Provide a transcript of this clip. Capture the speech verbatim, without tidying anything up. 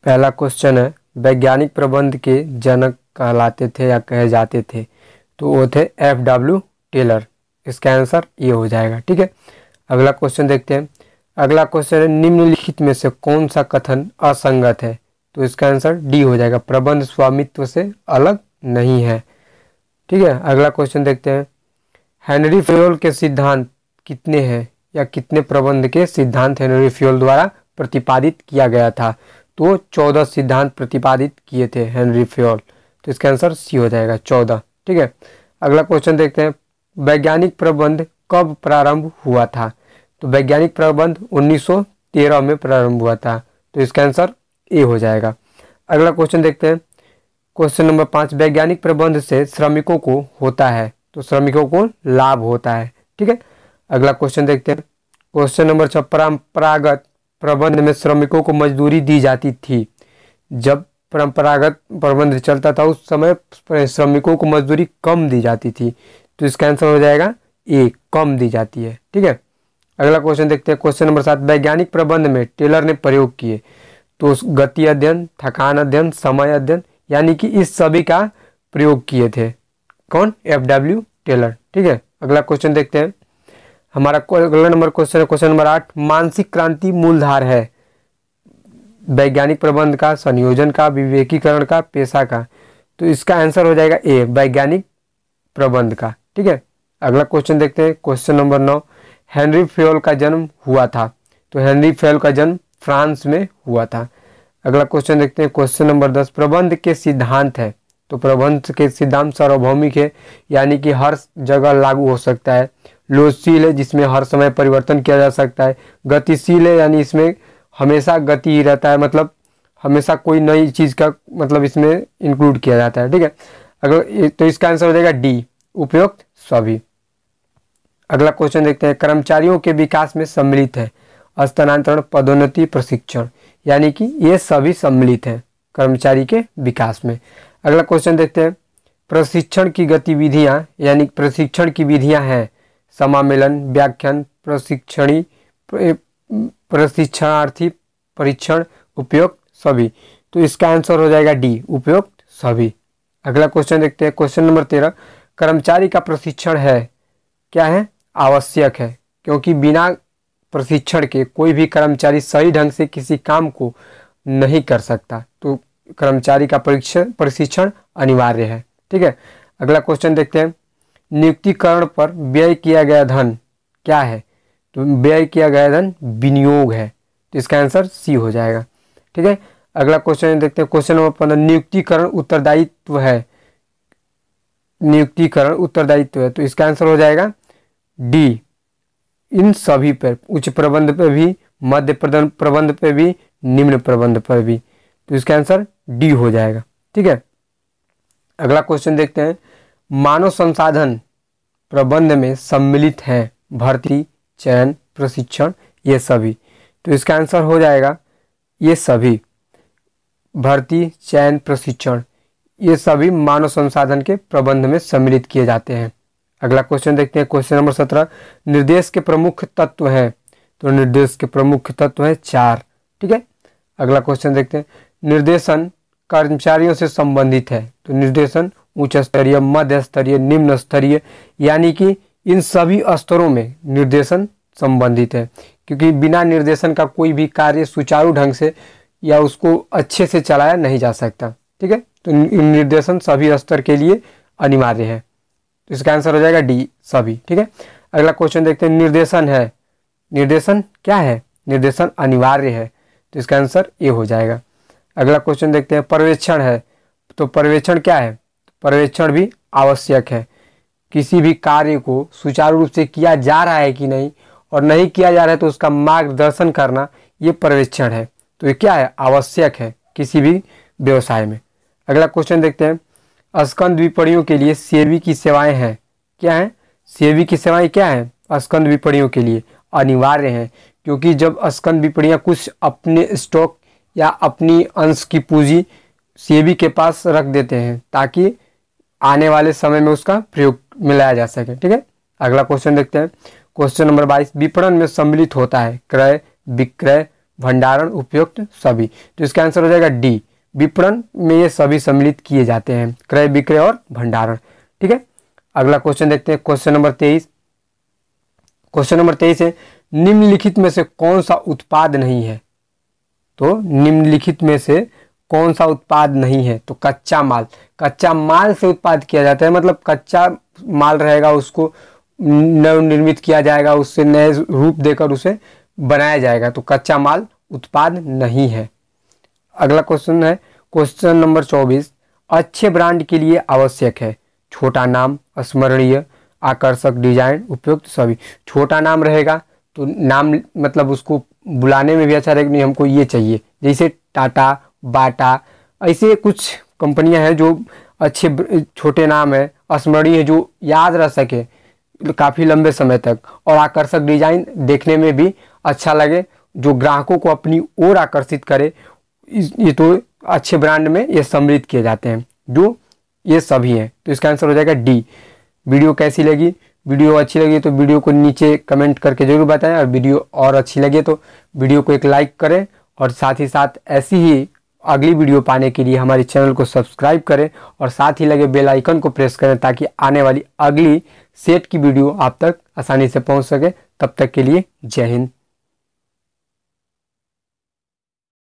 पहला क्वेश्चन है, वैज्ञानिक प्रबंध के जनक कहलाते थे या कहे जाते थे, तो वो थे एफ डब्ल्यू टेलर। इसका आंसर ये हो जाएगा। ठीक है, अगला क्वेश्चन देखते हैं। अगला क्वेश्चन है, निम्नलिखित में से कौन सा कथन असंगत है? तो इसका आंसर डी हो जाएगा, प्रबंध स्वामित्व से अलग नहीं है। ठीक है, अगला क्वेश्चन देखते हैं। हेनरी फ्योल के सिद्धांत कितने हैं या कितने प्रबंध के सिद्धांत हेनरी फ्योल द्वारा प्रतिपादित किया गया था? तो चौदह सिद्धांत प्रतिपादित किए थे हेनरी फ्योल, तो इसका आंसर सी हो जाएगा, चौदह। ठीक है, अगला क्वेश्चन देखते हैं। वैज्ञानिक प्रबंध कब प्रारंभ हुआ था? तो वैज्ञानिक प्रबंध उन्नीस सौ तेरह में प्रारंभ हुआ था, तो इसका आंसर ए हो जाएगा। अगला क्वेश्चन देखते हैं, क्वेश्चन नंबर पाँच। वैज्ञानिक प्रबंध से श्रमिकों को होता है, तो श्रमिकों को लाभ होता है। ठीक है, अगला क्वेश्चन देखते हैं। क्वेश्चन नंबर छः। परंपरागत प्रबंध में श्रमिकों को मजदूरी दी जाती थी। जब परंपरागत प्रबंध चलता था उस समय श्रमिकों को मजदूरी कम दी जाती थी, तो इसका आंसर हो जाएगा ए, कम दी जाती है। ठीक है, अगला क्वेश्चन देखते हैं। क्वेश्चन नंबर सात। वैज्ञानिक प्रबंध में टेलर ने प्रयोग किए, तो गति अध्ययन, थकान अध्ययन, समय अध्ययन, यानी कि इस सभी का प्रयोग किए थे कौन? F W Taylor. ठीक है, अगला क्वेश्चन देखते हैं। हमारा अगला नंबर क्वेश्चन है क्वेश्चन नंबर आठ। मानसिक क्रांति मूलधार है वैज्ञानिक प्रबंध का, संयोजन का, विवेकीकरण का, पेशा का? तो इसका आंसर हो जाएगा ए, वैज्ञानिक प्रबंध का। ठीक है, अगला क्वेश्चन देखते हैं। क्वेश्चन नंबर नौ। हेनरी फ्योल का जन्म हुआ था, तो हेनरी फ्योल का जन्म फ्रांस में हुआ था। अगला क्वेश्चन देखते हैं। क्वेश्चन नंबर दस। प्रबंध के सिद्धांत है, तो प्रबंध के सिद्धांत सार्वभौमिक है, यानी कि हर जगह लागू हो सकता है। लोचशील है, जिसमें हर समय परिवर्तन किया जा सकता है। गतिशील है, यानी इसमें हमेशा गति ही रहता है, मतलब हमेशा कोई नई चीज़ का मतलब इसमें इंक्लूड किया जाता है। ठीक है, अगर तो इसका आंसर हो जाएगा डी, उपयुक्त सभी। अगला क्वेश्चन देखते हैं। कर्मचारियों के विकास में सम्मिलित है स्थानांतरण, पदोन्नति, प्रशिक्षण, यानी कि ये सभी सम्मिलित हैं कर्मचारी के विकास में। अगला क्वेश्चन देखते हैं। प्रशिक्षण की गतिविधियां, यानी प्रशिक्षण की विधियां हैं समामेलन, व्याख्यान, प्रशिक्षणी, प्रशिक्षणार्थी परीक्षण, उपयुक्त सभी। तो इसका आंसर हो जाएगा डी, उपयुक्त सभी। अगला क्वेश्चन देखते हैं। क्वेश्चन नंबर तेरह। कर्मचारी का प्रशिक्षण है क्या है? आवश्यक है, क्योंकि बिना प्रशिक्षण के कोई भी कर्मचारी सही ढंग से किसी काम को नहीं कर सकता, तो कर्मचारी का परीक्षण प्रशिक्षण अनिवार्य है। ठीक है, अगला क्वेश्चन देखते हैं। नियुक्तिकरण पर व्यय किया गया धन क्या है? तो व्यय किया गया धन विनियोग है, तो इसका आंसर सी हो जाएगा। ठीक है, अगला क्वेश्चन देखते हैं। क्वेश्चन नंबर पंद्रह। नियुक्तिकरण उत्तरदायित्व है, नियुक्तिकरण उत्तरदायित्व है, तो इसका आंसर हो जाएगा डी, इन सभी पर, उच्च प्रबंध पर भी, मध्य प्रबंध पर भी, निम्न प्रबंध पर भी, तो इसका आंसर डी हो जाएगा। ठीक है, अगला क्वेश्चन देखते हैं। मानव संसाधन प्रबंध में सम्मिलित हैं भर्ती, चयन, प्रशिक्षण, ये सभी, तो इसका आंसर हो जाएगा ये सभी। भर्ती, चयन, प्रशिक्षण, ये सभी मानव संसाधन के प्रबंध में सम्मिलित किए जाते हैं। अगला क्वेश्चन देखते हैं। क्वेश्चन नंबर सत्रह। निर्देश के प्रमुख तत्व हैं, तो निर्देश के प्रमुख तत्व हैं चार। ठीक है, अगला क्वेश्चन देखते हैं। निर्देशन कर्मचारियों से संबंधित है, तो निर्देशन उच्च स्तरीय, मध्य स्तरीय, निम्न स्तरीय, यानी कि इन सभी स्तरों में निर्देशन संबंधित है, क्योंकि बिना निर्देशन का कोई भी कार्य सुचारू ढंग से या उसको अच्छे से चलाया नहीं जा सकता। ठीक है, तो निर्देशन सभी स्तर के लिए अनिवार्य है, तो इसका आंसर हो जाएगा डी, सभी। ठीक है, अगला क्वेश्चन देखते हैं। निर्देशन है, निर्देशन क्या है? निर्देशन अनिवार्य है, तो इसका आंसर ए हो जाएगा। अगला क्वेश्चन देखते हैं। पर्यवेक्षण है, तो पर्यवेक्षण क्या है? पर्यवेक्षण भी आवश्यक है, किसी भी कार्य को सुचारू रूप से किया जा रहा है कि नहीं, और नहीं किया जा रहा है तो उसका मार्गदर्शन करना, ये पर्यवेक्षण है, तो ये क्या है? आवश्यक है किसी भी व्यवसाय में। अगला क्वेश्चन देखते हैं। स्कंद विपणियों के लिए सेवी की सेवाएं हैं क्या है? सेवी की सेवाएं क्या है? स्कंद विपणियों के लिए अनिवार्य हैं, क्योंकि जब स्कंद विपणियां कुछ अपने स्टॉक या अपनी अंश की पूंजी सेवी के पास रख देते हैं, ताकि आने वाले समय में उसका प्रयोग मिलाया जा सके। ठीक है, अगला क्वेश्चन देखते हैं। क्वेश्चन नंबर बाईस। विपणन में सम्मिलित होता है क्रय, विक्रय, भंडारण, उपयुक्त सभी। तो इसका आंसर हो जाएगा डी, विपणन में ये सभी सम्मिलित किए जाते हैं, क्रय विक्रय और भंडारण। ठीक है, अगला क्वेश्चन देखते हैं, क्वेश्चन नंबर तेईस। क्वेश्चन नंबर तेईस है, निम्नलिखित में से कौन सा उत्पाद नहीं है? तो निम्नलिखित में से कौन सा उत्पाद नहीं है? तो कच्चा माल। कच्चा माल से उत्पाद किया जाता है, मतलब कच्चा माल रहेगा, उसको नवनिर्मित किया जाएगा, उससे नए रूप देकर उसे बनाया जाएगा, तो कच्चा माल उत्पाद नहीं है। अगला क्वेश्चन है क्वेश्चन नंबर चौबीस, अच्छे ब्रांड के लिए आवश्यक है छोटा नाम, स्मरणीय, आकर्षक डिजाइन, उपयुक्त सभी। छोटा नाम रहेगा तो नाम मतलब उसको बुलाने में भी अच्छा रहेगा, नहीं हमको ये चाहिए, जैसे टाटा, बाटा, ऐसे कुछ कंपनियां हैं जो अच्छे छोटे नाम है, स्मरणीय है, जो याद रह सके काफ़ी लंबे समय तक, और आकर्षक डिजाइन देखने में भी अच्छा लगे, जो ग्राहकों को अपनी ओर आकर्षित करे। ये तो अच्छे ब्रांड में ये सम्मिलित किए जाते हैं, जो ये सभी हैं। तो इसका आंसर हो जाएगा डी। वीडियो कैसी लगी? वीडियो अच्छी लगी तो वीडियो को नीचे कमेंट करके जरूर बताएं, और वीडियो और अच्छी लगे तो वीडियो को एक लाइक करें, और साथ ही साथ ऐसी ही अगली वीडियो पाने के लिए हमारे चैनल को सब्सक्राइब करें, और साथ ही लगे बेल आइकन को प्रेस करें, ताकि आने वाली अगली सेट की वीडियो आप तक आसानी से पहुंच सके। तब तक के लिए जय हिंद।